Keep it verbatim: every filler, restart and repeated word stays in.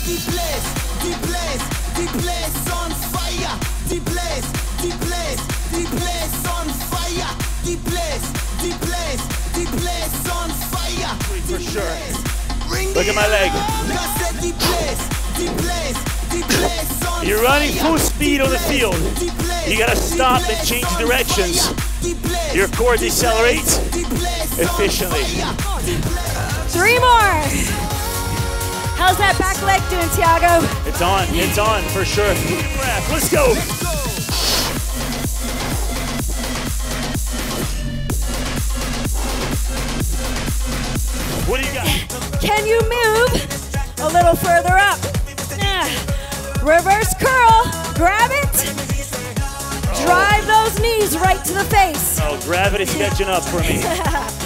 the place, the place, the place on fire. The place, the place, the place on fire. The place, the place, the place on fire. For sure. Look at my leg. You're running full speed on the field. You gotta stop and change directions. Your core decelerates efficiently. Three more. How's that back leg doing, Thiago? It's on, it's on for sure. Let's go. What do you got? Can you move a little further up? Yeah. Reverse curl, grab it. Drive those knees right to the face. Oh, gravity's catching up for me.